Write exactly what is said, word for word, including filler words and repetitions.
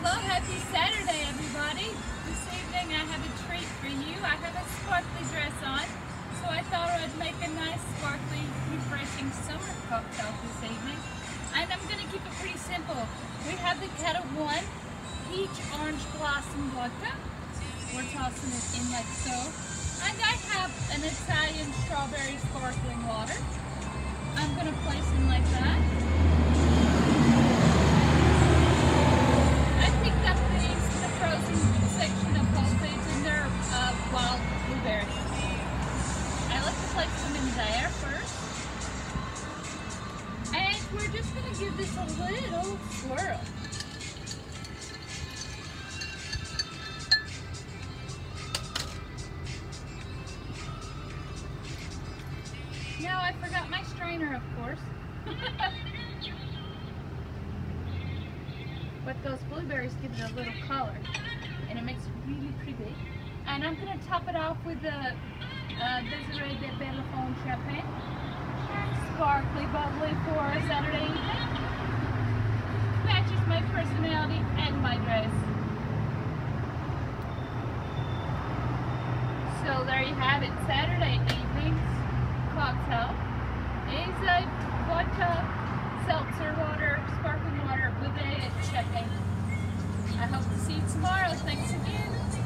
Hello, happy Saturday, everybody. This evening I have a treat for you. I have a sparkly dress on, so I thought I'd make a nice, sparkly, refreshing summer cocktail this evening. And I'm going to keep it pretty simple. We have the Kettle one peach orange blossom vodka. We're tossing it in like so. And I have an Italian strawberry sparkling water. I'm going to place in like that. I picked up these in the frozen section of Whole Foods, and they're uh, wild blueberries. I like to place them in there first. And we're just going to give this a little swirl. Now I forgot my strainer, of course. But those blueberries give it a little color, and it makes it really pretty. And I'm going to top it off with the uh, Besserat De Bellefon Champagne. Sparkly, bubbly for a Saturday evening. Matches my personality and my dress. So there you have it. Saturday evening's cocktail is a vodka, seltzer water, sparkling water, blueberry champagne. I hope to see you tomorrow. Thanks again.